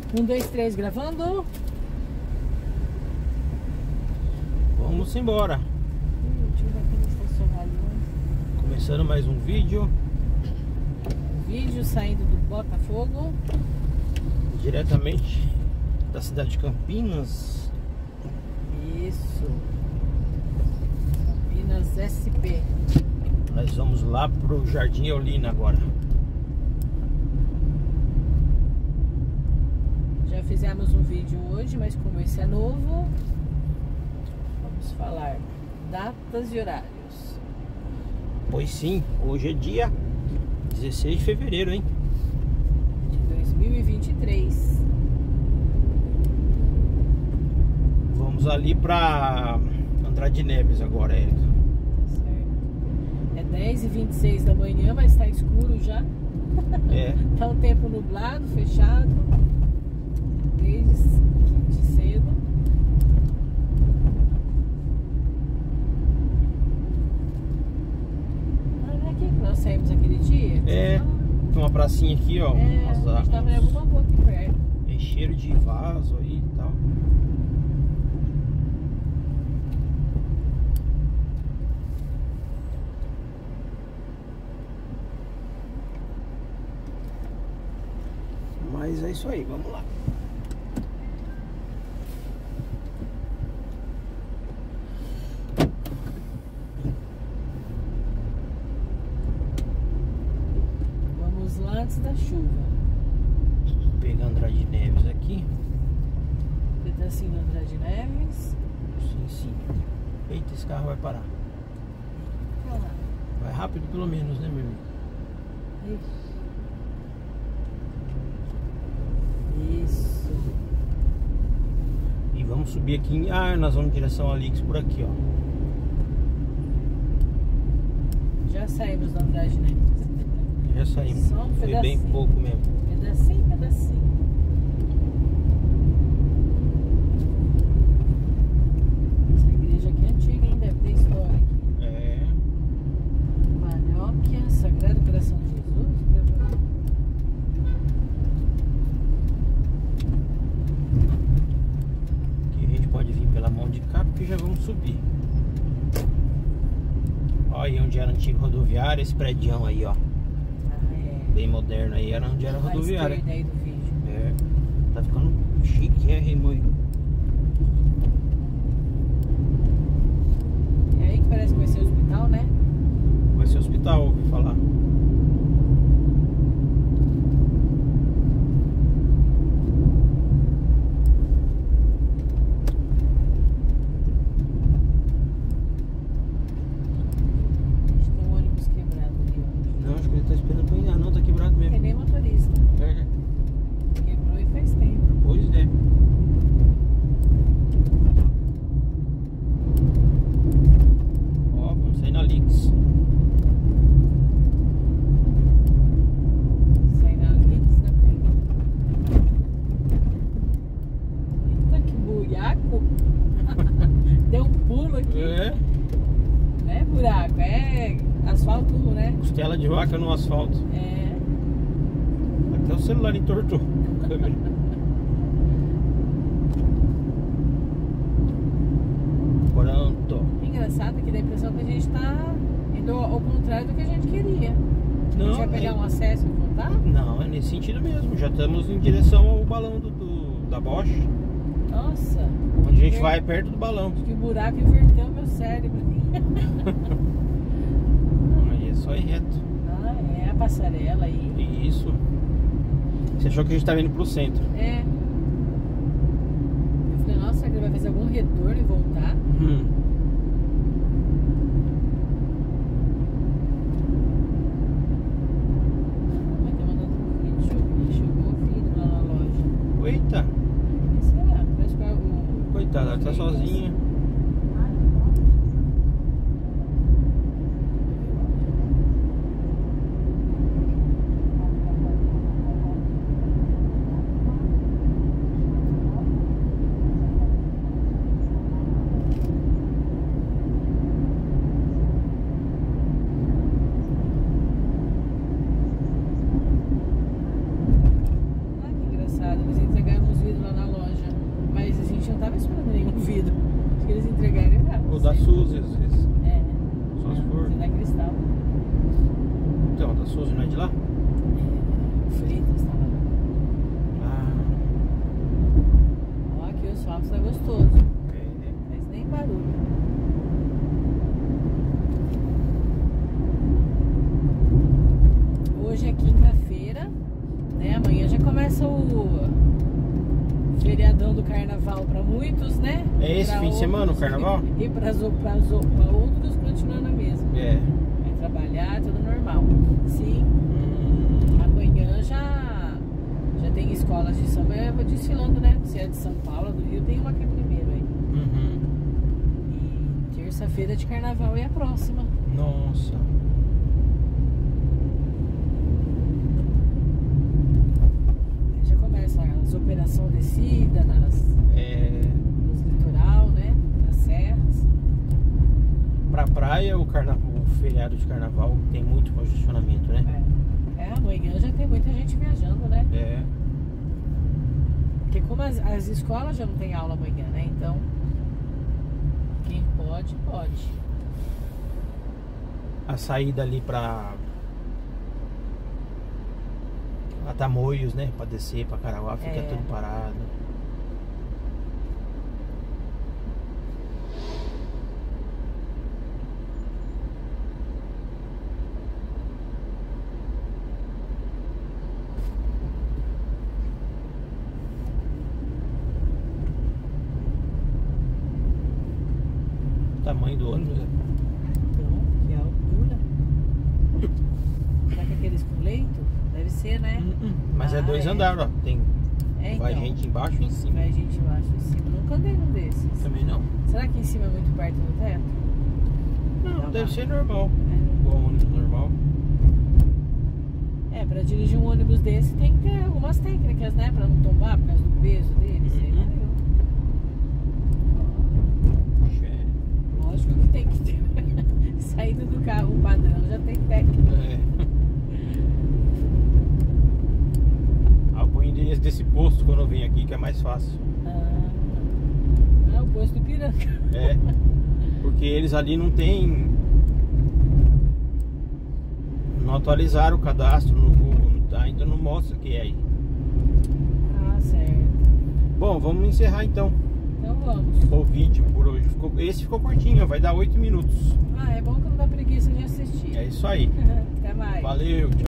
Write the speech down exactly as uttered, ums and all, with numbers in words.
Um, dois, três, gravando. Vamos embora. Deixa eu ver aqui no estacionamento. Começando mais um vídeo. Um vídeo saindo do Botafogo. Diretamente da cidade de Campinas. Isso. Campinas S P. Nós vamos lá pro Jardim Eulina agora. Já fizemos um vídeo hoje, mas como esse é novo, vamos falar datas e horários. Pois sim, hoje é dia dezesseis de fevereiro, hein? De dois mil e vinte e três. Vamos ali pra Andrade Neves agora, Érica. Certo. É dez e vinte e seis da manhã, mas está escuro já. É. Tá um tempo nublado, fechado. Desde de cedo. Ah, não é aqui que nós saímos aquele dia? É, tem uma pracinha aqui, ó. É, umas- a gente tava em alguma rua aqui perto. Tem cheiro de vaso aí e tal. Mas é isso aí, vamos lá. Vamos lá antes da chuva. Pegar Andrade Neves aqui. Pedacinho do Andrade Neves. Sim, sim. Eita, esse carro vai parar. Ah, Vai rápido pelo menos, né, meu amigo? isso. Isso. E vamos subir aqui em... Ah, nós vamos em direção a Alix por aqui, ó. Já saímos do Andrade Neves. Já saímos. Só um Foi bem pedacinho. pouco mesmo. Pedacinho, pedacinho. Essa igreja aqui é antiga, hein? Deve ter história. É. Paróquia Sagrado Coração de Jesus. Aqui a gente pode vir pela mão de cá porque já vamos subir. Olha aí onde era a antiga rodoviária, esse prédião aí, ó. Ah, é. Bem moderno aí, era onde era a À rodoviária. esquerda aí do vídeo. É. Tá ficando chique, é, Raimundo? E aí que parece que vai ser o hospital, né? Vai ser hospital, ouvi falar. A gente tem um ônibus quebrado ali, ó. Não, acho que ele tá esperando pra ir. Ah, não, tá quebrado Não tem mesmo. nem motorista. É. Quebrou e faz tempo. Pois é. Ó, vamos sair na Lix. Sai na Lix da Cunha. Eita, que buraco! Deu um pulo aqui. É. Não é buraco, é asfalto, né? Costela de vaca no asfalto. É. Até o celular entortou. A câmera. Pronto. Engraçado que dá a impressão que a gente tá indo ao contrário do que a gente queria. A Não, gente vai pegar é- um acesso e voltar? Não, é nesse sentido mesmo. Já estamos em direção ao balão do, do- da Bosch. Nossa! Onde a gente vai é perto do balão. Acho que o buraco inverteu o meu cérebro. Aí é só ir reto. Ah, é a passarela aí. Isso. Você achou que a gente tava indo pro centro? É. Eu falei, nossa, será que ele vai fazer algum retorno e voltar? Hum. Vai ter mandado um vídeo. Deixa eu ver. Chegou o vidro lá na loja. Eita, O que será? Parece que é o... coitada, ela tá sozinha. Ah, que engraçado. Eles entregaram não tava esperando nenhum vidro. Acho que eles entregaram errado. Ou da Suzy, às vezes. É. Só se for. É da Cristal. Então, da Suzy não é de lá? É, o Freitas tava lá. Ah. Ó, aqui o asfalto tá gostoso. É. Mas nem barulho. Hoje é quinta-feira, né? Amanhã já começa o feriadão do carnaval para muitos, né? É esse pra fim de semana o carnaval? E para outros continua na mesma. É. Vai trabalhar, tudo normal. Sim, Hum. amanhã já, já tem escolas de samba desfilando, né? Se é de São Paulo, do Rio, tem uma que é primeiro aí. Uhum. E terça-feira de carnaval é a próxima. Nossa. Já começa as operações descida nas, É. nos litoral, né? Nas serras. Pra praia, o, carnaval, o feriado de carnaval tem muito congestionamento, né? É. É, amanhã já tem muita gente viajando, né? É. Porque como as, as escolas já não tem aula amanhã, né? Então, quem pode, pode. A saída ali pra. A Tamoios, né? Pra descer pra Carauá, fica É. tudo parado. O tamanho do ônibus, né? Então, que altura. Será que aqueles com leito? Deve ser, né? Hum, hum. Mas é Ah, dois é. andares, ó. Tem. É, Vai então. gente embaixo e em cima. Vai gente embaixo e em cima. Nunca andei num desses. Também não. Será que em cima é muito perto do teto? Não, Não, deve não. ser normal. É. Igual ônibus normal. É, pra dirigir um ônibus desse tem que ter algumas técnicas, né? Pra não tombar por causa do peso dele. Sei lá, Uhum. eu. Lógico que tem que ter. Saída do carro padrão já tem técnica. É. Ah, eu ponho o endereço desse posto quando eu venho aqui, que é mais fácil. Ah, ah, o posto do Ipiranga. É. Porque eles ali não tem. Não atualizaram o cadastro no Google, ainda não mostra que é aí. Ah, certo. Bom, vamos encerrar então Então vamos. o vídeo por hoje. Ficou- esse ficou curtinho, vai dar oito minutos. Ah, é bom que não dá preguiça de assistir. É isso aí. Até mais. Valeu, tchau.